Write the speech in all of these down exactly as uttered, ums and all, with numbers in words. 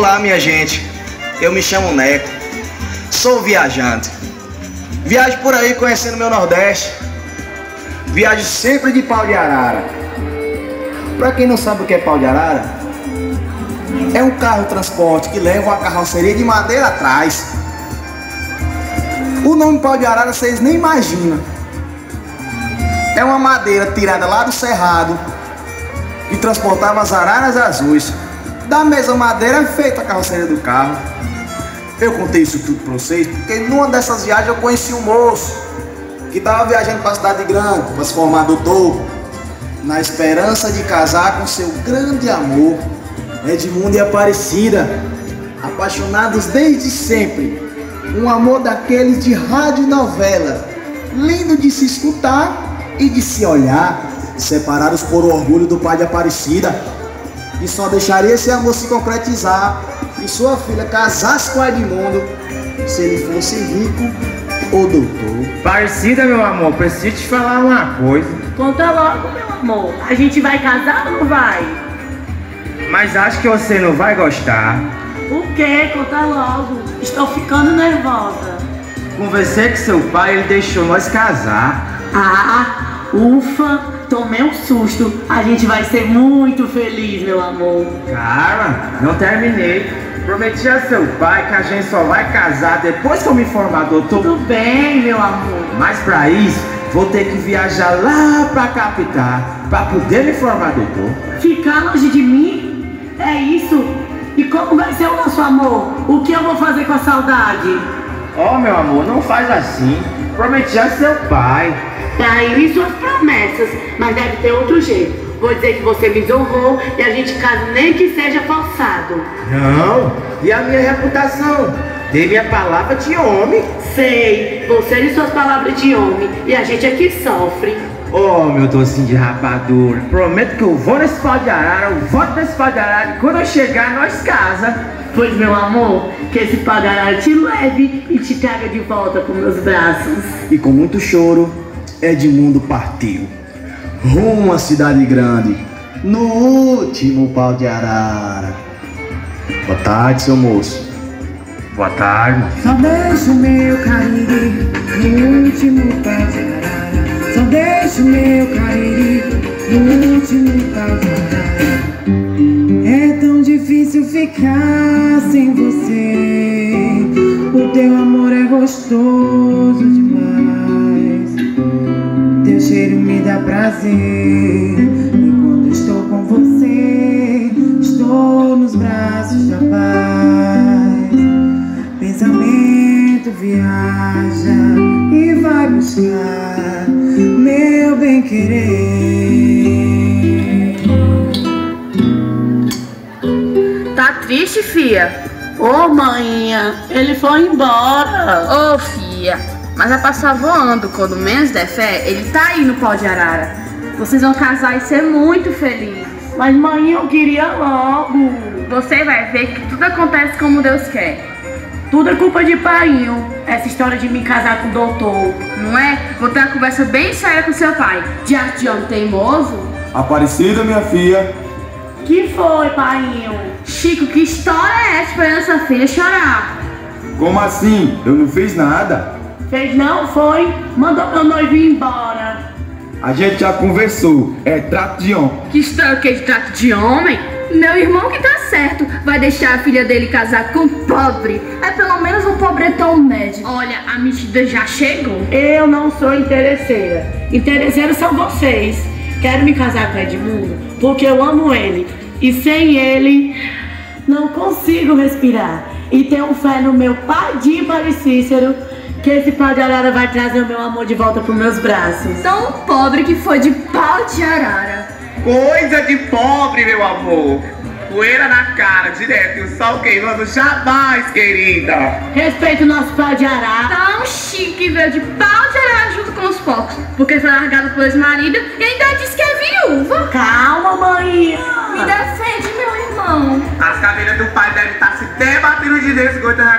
Olá, minha gente, eu me chamo Neco, sou viajante. Viajo por aí conhecendo meu Nordeste. Viajo sempre de pau de arara. Pra quem não sabe o que é pau de arara, é um carro transporte que leva uma carroceria de madeira atrás. O nome pau de arara vocês nem imaginam. É uma madeira tirada lá do cerrado que transportava as araras azuis. Da mesma madeira é feita a carroceria do carro. Eu contei isso tudo pra vocês porque numa dessas viagens eu conheci um moço que estava viajando pra cidade grande para se formar doutor, na esperança de casar com seu grande amor, Edmundo e Aparecida, apaixonados desde sempre. Um amor daqueles de rádio e novela, lindo de se escutar e de se olhar, separados por orgulho do pai de Aparecida, e só deixaria esse amor se concretizar e sua filha casasse com Edmundo se ele fosse rico ou doutor. Aparecida, meu amor, preciso te falar uma coisa. Conta logo, meu amor. A gente vai casar ou não vai? Mas acho que você não vai gostar. O quê? Conta logo. Estou ficando nervosa. Conversei com seu pai, ele deixou nós casar. Ah, ufa. Tomei um susto. A gente vai ser muito feliz, meu amor. Cara, não terminei. Prometi a seu pai que a gente só vai casar depois que eu me formar doutor. Tudo bem, meu amor. Mas pra isso, vou ter que viajar lá pra capital pra poder me formar doutor. Ficar longe de mim? É isso? E como vai ser o nosso amor? O que eu vou fazer com a saudade? Oh, meu amor, não faz assim. Prometi a seu pai. Traiu suas promessas, mas deve ter outro jeito. Vou dizer que você me desonrou e a gente casa nem que seja falsado. Não, e a minha reputação? Dei minha palavra de homem. Sei, você e suas palavras de homem, e a gente aqui sofre. Oh, meu docinho de rapadura, prometo que eu vou nesse pau de arara, eu volto nesse pau de arara e quando eu chegar nós casa. Pois, meu amor, que esse pau de arara te leve e te traga de volta para meus braços. E com muito choro, Edmundo partiu rumo à cidade grande, no último pau de arara. Boa tarde, seu moço. Boa tarde. Só deixa o meu cariri no último pau de arara. Só deixa o meu cariri no último pau de arara. É tão difícil ficar sem você. O teu amor é gostoso demais. Teu cheiro me dá prazer. E quando estou com você, estou nos braços da paz. Pensamento viaja e vai buscar meu bem-querer. Tá triste, fia? Ô, oh, maninha, ele foi embora. Ô, oh, fia, mas vai passar voando. Quando menos der fé, ele tá aí no pau de arara. Vocês vão casar e ser muito felizes. Mas, maninha, eu queria logo. Você vai ver que tudo acontece como Deus quer. Tudo é culpa de painho, essa história de me casar com o doutor. Não é? Vou ter uma conversa bem séria com seu pai. Diante de homem teimoso. Aparecida, minha filha. Que foi, painho? Chico, que história é essa pra nossa filha chorar? Como assim? Eu não fiz nada. Fez não, foi? Mandou meu noivo ir embora. A gente já conversou, é trato de homem. Que história que é de trato de homem? Meu irmão que tá certo, vai deixar a filha dele casar com um pobre. É pelo menos um pobretão médio. Olha, a medida já chegou. Eu não sou interesseira. Interesseiros são vocês. Quero me casar com Edmundo porque eu amo ele. E sem ele, não consigo respirar. E tenho fé no meu padinho Paricícero, que esse pau de arara vai trazer o meu amor de volta pros meus braços. Tão pobre que foi de pau de arara. Coisa de pobre, meu amor. Poeira na cara, direto, e o sol queimando jamais, querida. Respeita o nosso pau de arara. Tão chique, veio de pau de arara junto com os porcos, porque foi largado por ex-marido e ainda disse que é viúva. Calma, mãe. Me defende, meu irmão. As cadeiras do pai devem estar se debatendo de Deus, gotas na catatu.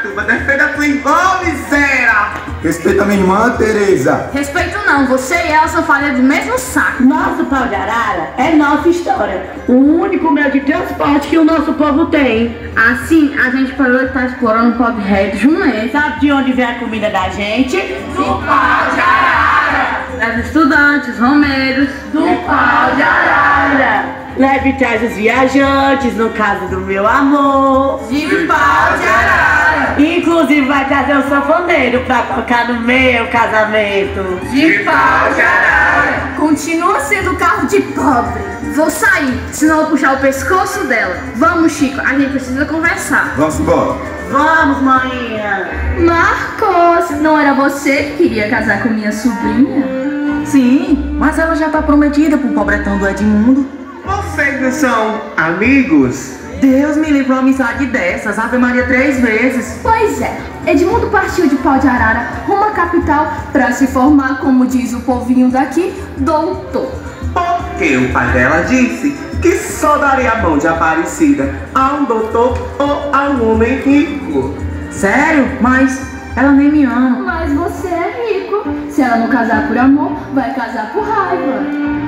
Aratuba, defenda a tua irmã, miséria! Respeita a minha irmã, Tereza. Respeito não, você e ela são farinha do mesmo saco. Nosso pau de arara é nossa história. O único meio de transporte que o nosso povo tem. Assim, a gente parou de estar explorando o pobre rei de um mês. Sabe de onde vem a comida da gente? Do pau de arara. Dos estudantes, romeiros. Do pau de arara. Leve e traz os viajantes, no caso do meu amor. De pau de arara. Inclusive vai trazer um sanfoneiro pra tocar no meu casamento. De pau de arara. Continua sendo carro de pobre. Vou sair, senão eu vou puxar o pescoço dela. Vamos, Chico, a gente precisa conversar. Vamos embora. Vamos, maninha. Marcos, não era você que queria casar com minha sobrinha? Sim, mas ela já tá prometida pro pobretão do Edmundo. Vocês não são amigos? Deus me livrou uma amizade dessas, Ave Maria três vezes. Pois é, Edmundo partiu de Pau de Arara rumo à capital pra se formar, como diz o povinho daqui, doutor. Porque o pai dela disse que só daria a mão de Aparecida a um doutor ou a um homem rico. Sério? Mas ela nem me ama. Mas você é rico. Se ela não casar por amor, vai casar por raiva.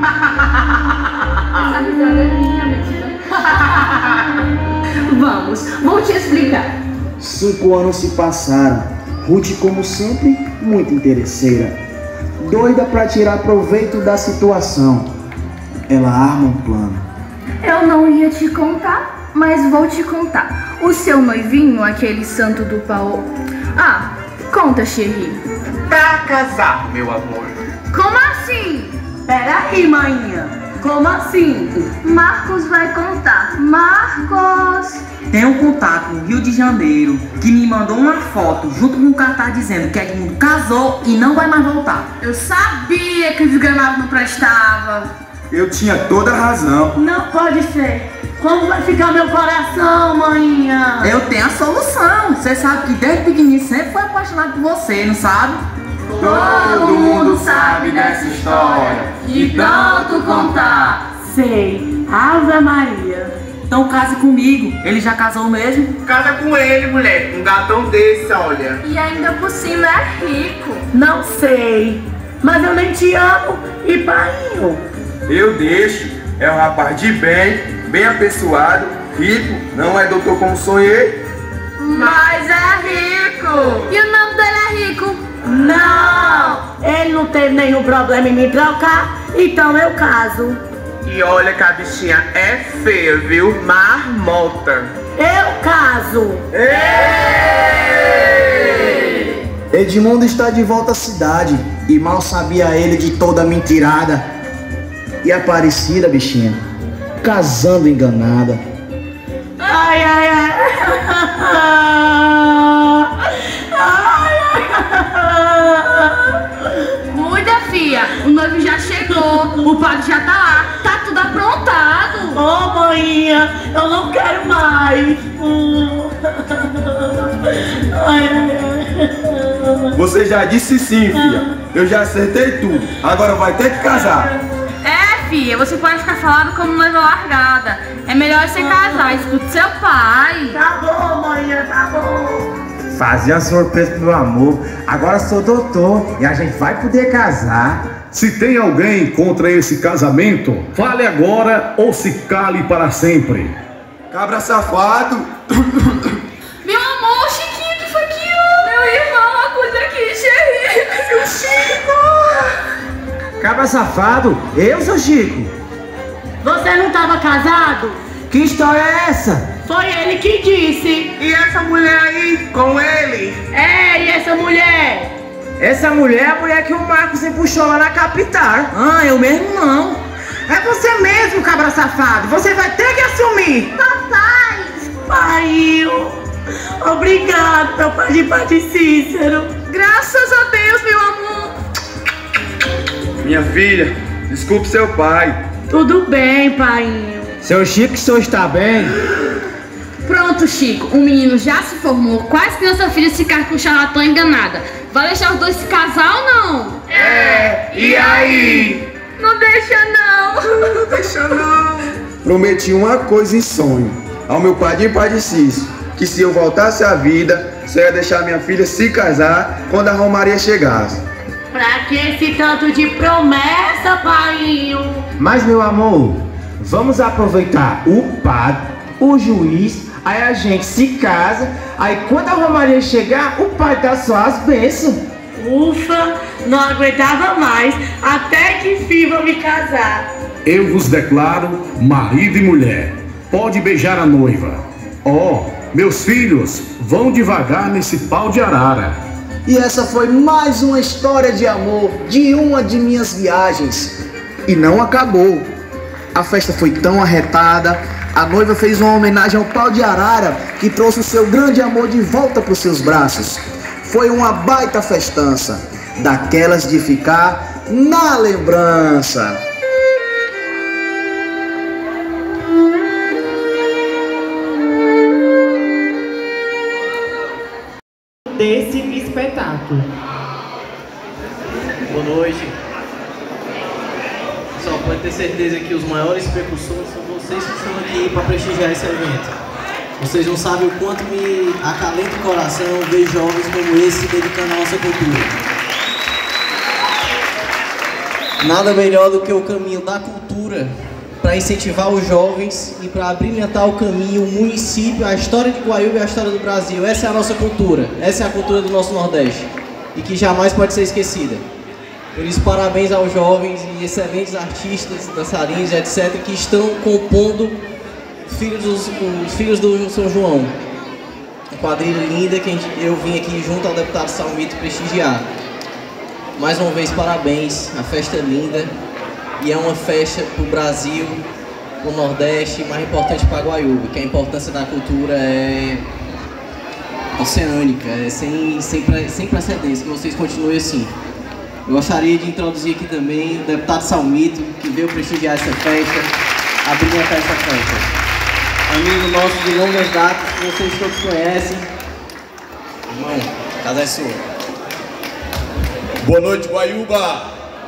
Essa risada é minha, mentira. Vamos, vou te explicar. Cinco anos se passaram. Ruth, como sempre, muito interesseira. Doida pra tirar proveito da situação. Ela arma um plano. Eu não ia te contar, mas vou te contar. O seu noivinho, aquele santo do pau... Ah, conta, Xerri. Pra casar, meu amor. Como assim? Peraí, maninha. Como assim? Marcos vai contar. Marcos! Tem um contato no Rio de Janeiro que me mandou uma foto junto com um cartaz dizendo que Edmundo casou e não vai mais voltar. Eu sabia que o desgramado não prestava. Eu tinha toda a razão. Não pode ser. Como vai ficar meu coração, maninha? Eu tenho a solução. Você sabe que desde pequenininho sempre foi apaixonado por você, não sabe? Todo mundo sabe dessa história, de tanto contar. Sei. Ave Maria. Então case comigo. Ele já casou mesmo? Casa com ele, mulher. Um gatão desse, olha. E ainda por cima é rico. Não sei. Mas eu nem te amo. E painho? Eu deixo. É um rapaz de bem, bem apessoado, rico. Não é doutor como sonhei. Mas é rico. E o nome dele é rico? Não. Ele não teve nenhum problema em me trocar. Então eu caso. E olha que a bichinha é feia, viu? Marmota. Eu caso. Edmundo está de volta à cidade. E mal sabia ele de toda a mentirada. E Aparecida, bichinha, casando enganada. Ai, ai, ai. Ai, ai. Cuida, fia. O noivo já chegou. O padre já tá lá. Tá tudo aprontado. Ô, maninha, eu não quero mais. Ai, ai, ai. Você já disse sim, filha. Eu já acertei tudo. Agora vai ter que casar. É, filha, você pode ficar falando como noiva largada. É melhor você casar, escute seu pai. Tá bom, maninha, tá bom. Fazia surpresa pro meu amor. Agora sou doutor e a gente vai poder casar. Se tem alguém contra esse casamento, fale agora ou se cale para sempre. Cabra safado. Meu amor, Chiquinho, que foi aquilo? Meu irmão, acuda aqui, Xerri. Meu Chico. Cabra safado, eu sou Chico. Você não tava casado? Que história é essa? Foi ele que disse. E essa mulher aí, com ele? É, e essa mulher? Essa mulher é a mulher que o Marcos se puxou lá na capital. Ah, eu mesmo não. É você mesmo, cabra safado. Você vai ter que assumir. Papai. Pai, obrigado, meu pai de Padre Cícero. Graças a Deus, meu amor. Minha filha, desculpe seu pai. Tudo bem, painho. Seu Chico, o senhor está bem? Pronto, Chico. O menino já se formou. Quase que nossa filha se casar com um charlatão enganada. Vai deixar os dois se casar ou não? É, e aí? Não deixa não. Não deixa não. Prometi uma coisa em sonho ao meu pai de Padre Cícero, que se eu voltasse à vida, só ia deixar minha filha se casar quando a Romaria chegasse. Pra que esse tanto de promessa, painho? Mas, meu amor, vamos aproveitar o padre, o juiz, aí a gente se casa, aí quando a Romaria chegar, o pai dá só as bênçãos. Ufa, não aguentava mais, até que enfim vou me casar. Eu vos declaro marido e mulher. Pode beijar a noiva. Ó, oh, meus filhos, vão devagar nesse pau de arara. E essa foi mais uma história de amor de uma de minhas viagens. E não acabou. A festa foi tão arretada, a noiva fez uma homenagem ao pau de arara que trouxe o seu grande amor de volta para os seus braços. Foi uma baita festança, daquelas de ficar na lembrança. Desse espetáculo. Boa noite. Pessoal, pode ter certeza que os maiores precursores são vocês que estão aqui para prestigiar esse evento. Vocês não sabem o quanto me acalenta o coração ver jovens como esse se dedicando à nossa cultura. Nada melhor do que o caminho da cultura para incentivar os jovens e para abrilhantar o caminho, o município, a história de Guaiúba e a história do Brasil. Essa é a nossa cultura, essa é a cultura do nosso Nordeste e que jamais pode ser esquecida. Por isso, parabéns aos jovens e excelentes artistas, dançarinos, etcétera, que estão compondo filhos dos, os filhos do São João. Uma quadrilha linda que eu vim aqui junto ao deputado Salmito prestigiar. Mais uma vez, parabéns, a festa é linda e é uma festa para o Brasil, para o Nordeste e mais importante para Guaiúba, que a importância da cultura é oceânica, é sem, sem, sem precedentes, que vocês continuem assim. Eu gostaria de introduzir aqui também o deputado Salmito, que veio prestigiar essa festa, abrilhantar essa festa. Amigo nosso de longas datas, que vocês todos conhecem. Irmão, a casa é sua. Boa noite, Guaiúba.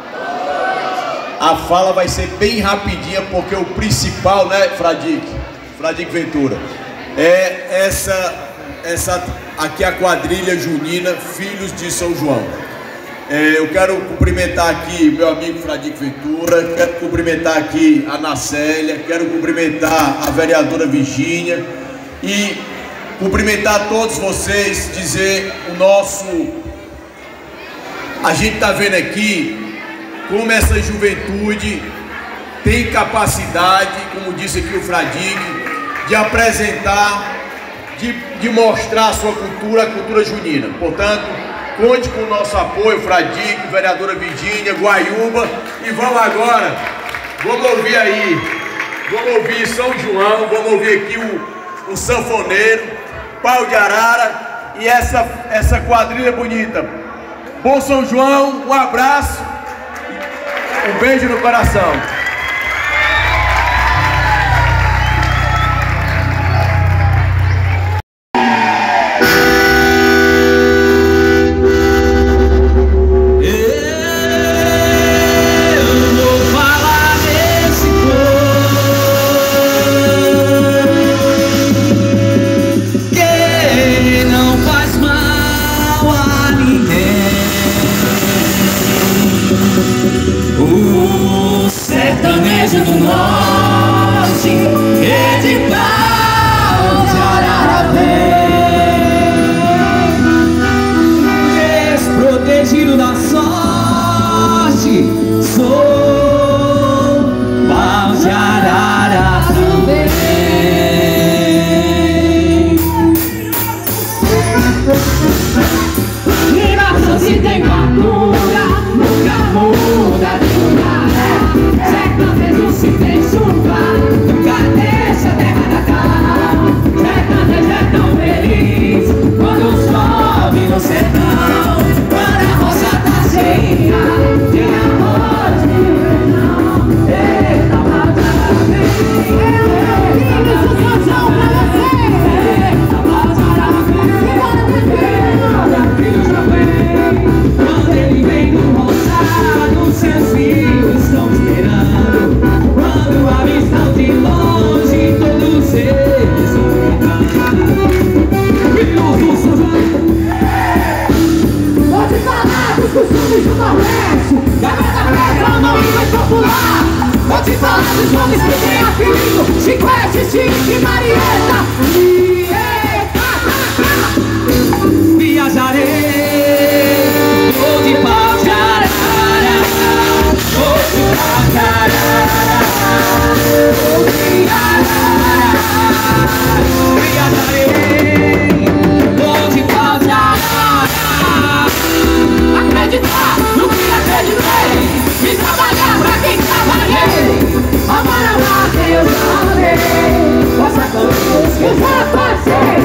A fala vai ser bem rapidinha, porque o principal, né, Fradique, Fradique Ventura, é essa, essa aqui a quadrilha junina Filhos de São João. É, eu quero cumprimentar aqui meu amigo Fradique Ventura, quero cumprimentar aqui a Nacélia, quero cumprimentar a vereadora Virgínia e cumprimentar todos vocês, dizer o nosso... A gente está vendo aqui como essa juventude tem capacidade, como disse aqui o Fradique, de apresentar, de, de mostrar a sua cultura, a cultura junina. Portanto, conte com o nosso apoio, Fradique, vereadora Virgínia, Guaiúba. E vamos agora, vamos ouvir aí, vamos ouvir São João, vamos ouvir aqui o, o sanfoneiro, pau de arara e essa, essa quadrilha bonita. Bom São João, um abraço, um beijo no coração. O Chiclete, Chique, Marieta. Viajarei, vou de pau de arara, vou de pau de arara, vou de arara. Viajarei, vou de pau de arara. Acreditar no que acreditei e trabalhar pra quem trabalhei. Amar, amar quem eu já amei. Faça com os que já passei.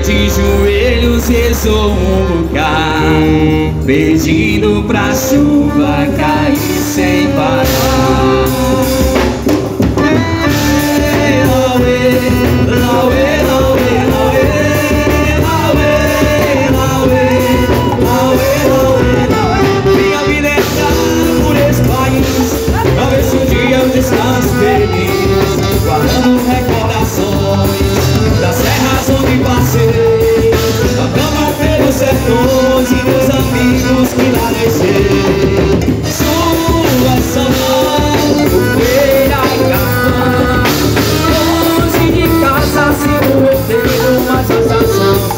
de joelhos rezou um bocado, pedindo pra chuva cair sem parar. Minha vida é andar por esse país, pra ver se um dia eu descanso feliz, guardando recordações das serras onde passei, andando pelos sertões e dos amigos que lá deixei. Sua samba, poeira e carvão, longe de casa, sigo eu tenho uma sensação.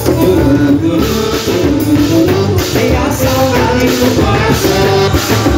Tem a saudade no coração.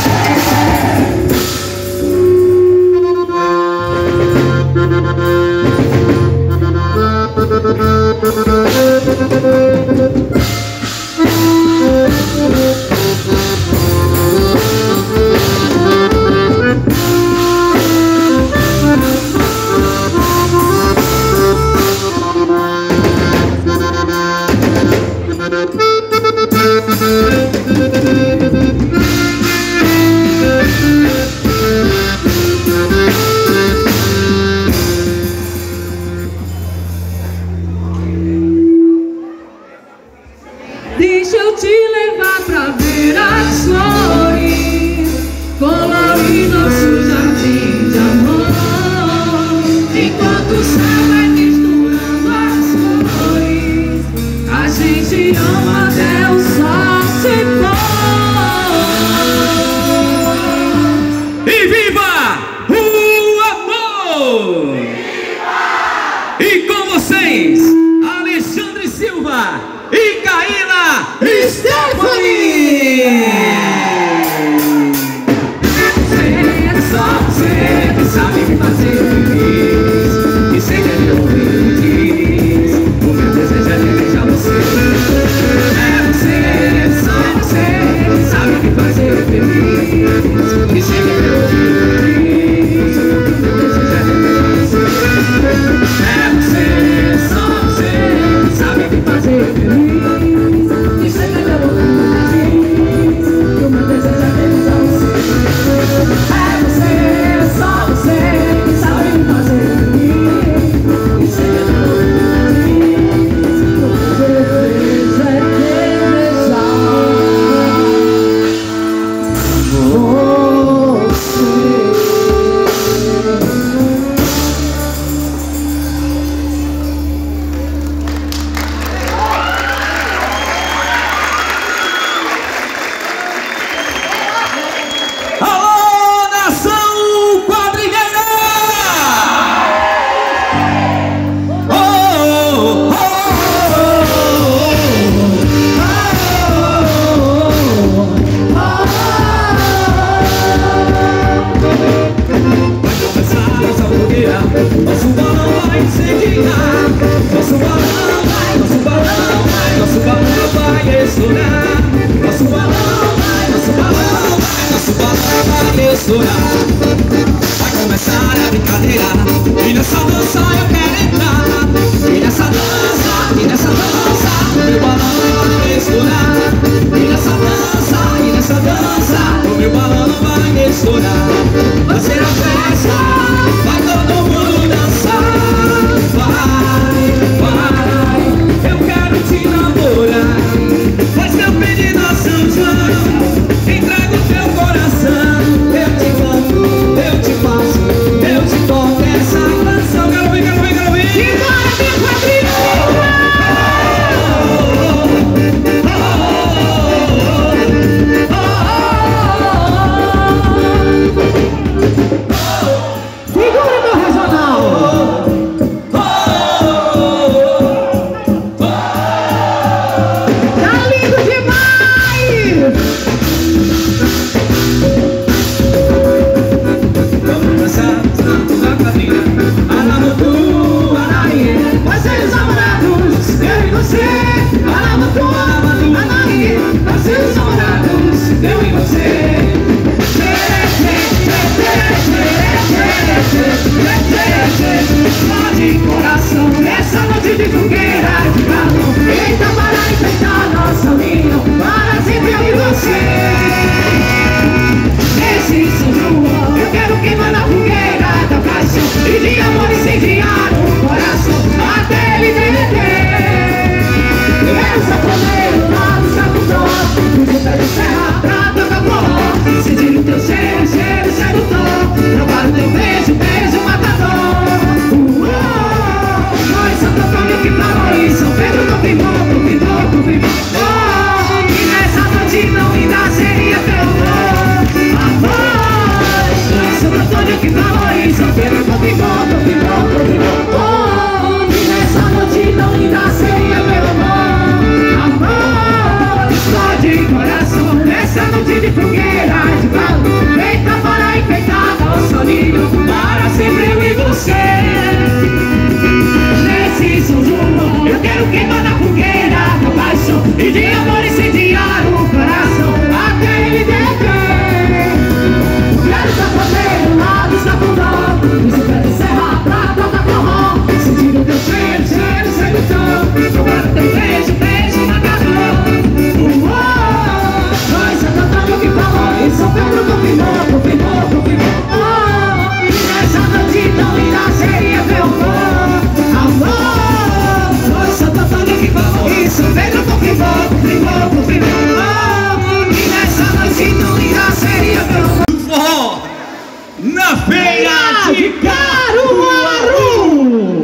Deixa eu te levar pra ver as flores, colorir nosso jardim de amor. Enquanto o céu vai misturando as cores, a gente ama até o sol se pôr. E viva o amor! Viva! E com vocês, Alexandre Silva e Caína Stephanie! Você é só você que sabe me fazer feliz, e sem querer ouvir, o meu desejo é beijar você. É você, só você que sabe me fazer feliz, e sem querer ouvir, o meu desejo é beijar você. É você, só você que sabe me fazer feliz. Nosso balão vai incendiar, nosso balão vai, nosso balão vai, nosso balão vai estourar, nosso balão vai, nosso balão vai, nosso balão vai estourar. Vai começar a brincadeira, e nessa dança eu quero entrar, e nessa dança, e nessa dança, o meu balão vai estourar, e nessa dança, e nessa dança, o meu balão vai estourar. Vai ser a festa, vai todo mundo dançar, vai, vai, eu quero te namorar, faz meu pedido a São João, entrega o teu coração, eu te canto, eu te faço, eu te toco essa canção, quero ouvir, quero ouvir, quero ouvir. E bora, minha quadrilha! Segura meu regional! Tá lindo demais! Vamos dançar na quadrilha, Anamutu, Anaie, nós somos namorados, eu e você. Anamutu, Anamutu, Anaie, nós somos namorados, eu e você. Só de coração, essa noite de fogueira, de isso vejo com tribol, com tribol, com tribol. E nessa noite não irá seria meu forró na feira de Caruaru.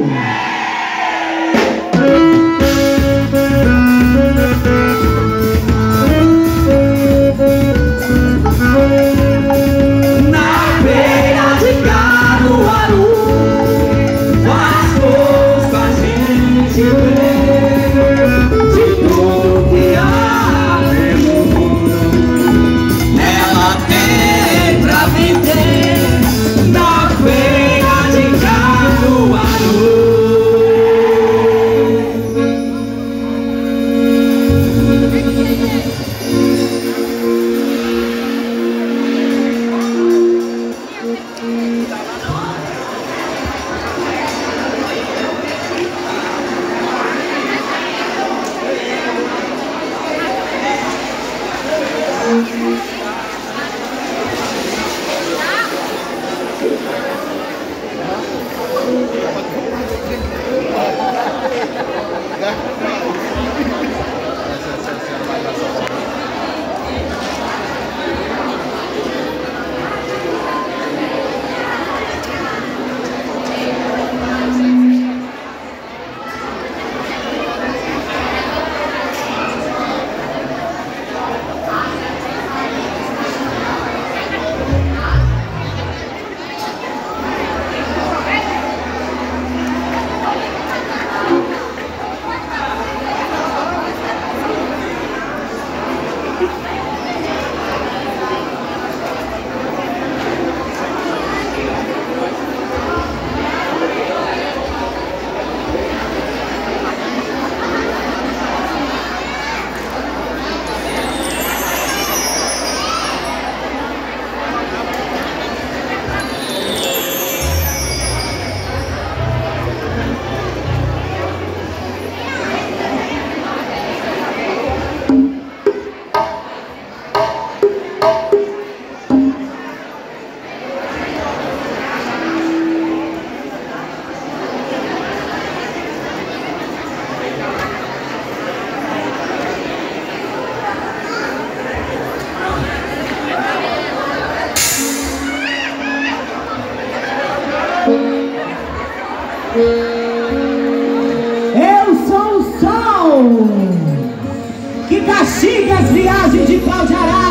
Eu sou o sol que castiga as viagens de pau de arara.